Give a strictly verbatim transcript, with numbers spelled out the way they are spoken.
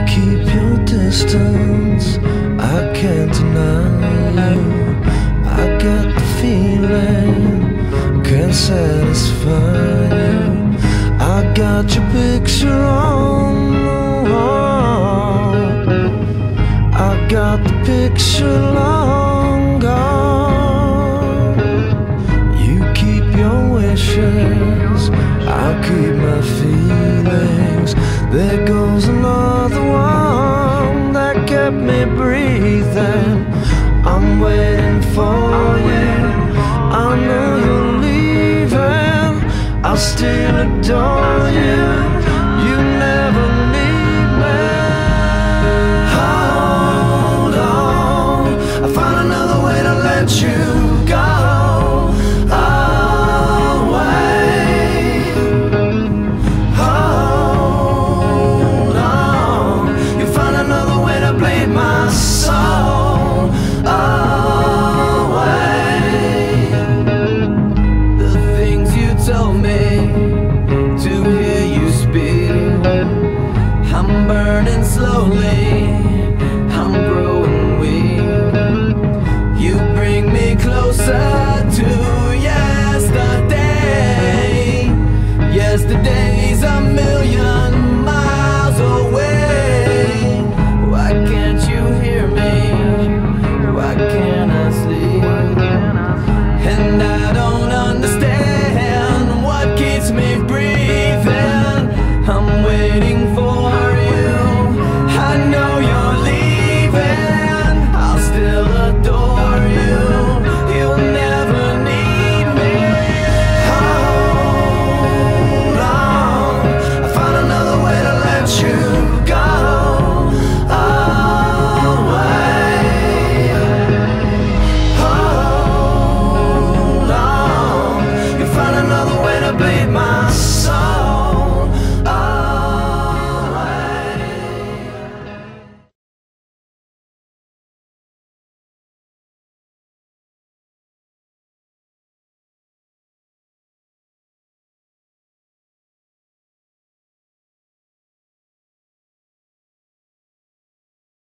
keep your distance, I can't deny you. I got the feeling, can't satisfy you. I got your picture on the wall, I got the picture long gone. You keep your wishes, I'll keep my feelings. There goes another one that kept me breathing. I'm waiting for you, I know you're leaving, I'll still adore you.